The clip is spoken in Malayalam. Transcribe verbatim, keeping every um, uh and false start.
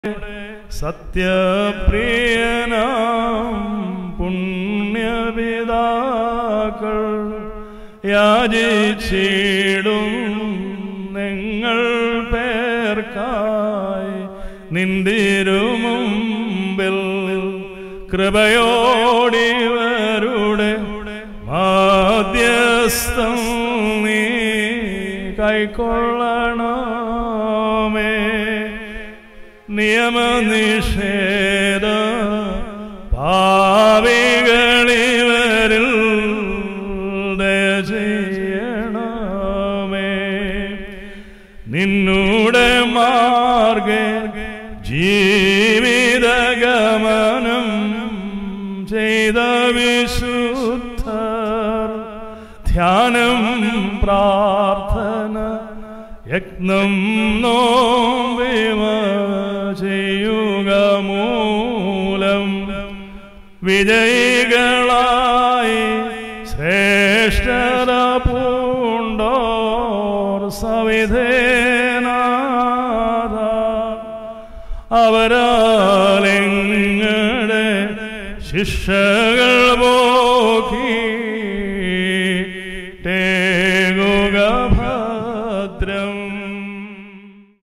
സത്യപ്രിയനാം പുണ്യപിതാക്കൾ യാചിച്ചിടും നിങ്ങൾ പേർക്കായി നിന്തിരുമുമ്പിൽ കൃപയോടിവരുടെ മാധ്യസ്ഥം നീ കൈക്കൊള്ളണമേ. നിയമനിഷേധ പാപികളിവരിൽ ദയ ചെയ്യണമേ. നിന്നുടെ മാർഗ്ഗേ ജീവിതഗമനം ചെയ്ത വിശുദ്ധർ ധ്യാനം പ്രാർത്ഥന യജ്ഞം നോമ്പിവ ചെയ്യുക മൂലം വിജയികളായി ശ്രേഷ്ഠത പൂണ്ടോർ സവിധേനാഥ അവരാലിങ്ങളുടെ ശിക്ഷകൾ